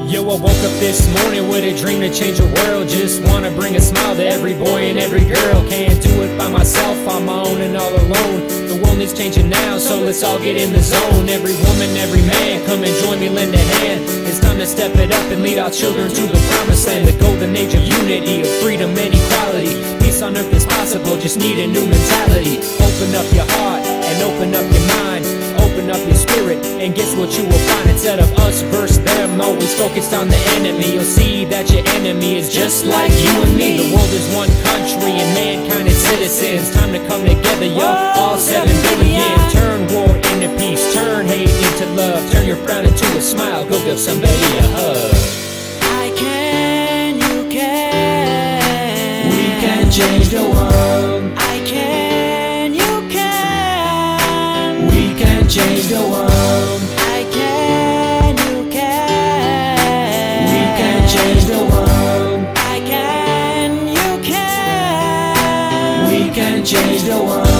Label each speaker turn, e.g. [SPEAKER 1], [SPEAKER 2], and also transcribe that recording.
[SPEAKER 1] Yo, I woke up this morning with a dream to change the world. Just wanna bring a smile to every boy and every girl. Can't do it by myself, on my own and all alone. The world is changing now, so let's all get in the zone. Every woman, every man, come and join me, lend a hand. It's time to step it up and lead our children to the promised land. The golden age of unity, of freedom and equality. Peace on earth is possible, just need a new mentality. Open up your heart and open up your mind. Open up your spirit and guess what you will find. Instead of us versus them, always focused on the enemy, you'll see that your enemy is just like you and me. The world is one country and mankind is citizens. Time to come together, yo, all 7 billion. Turn war into peace, turn hate into love. Turn your frown into a smile, go give somebody a hug.
[SPEAKER 2] I can, you can.
[SPEAKER 1] We can change the world.
[SPEAKER 2] I can, you can.
[SPEAKER 1] We can change the world.
[SPEAKER 2] I can, you can.
[SPEAKER 1] We can change the world.
[SPEAKER 2] I can, you can.
[SPEAKER 1] We can change the world.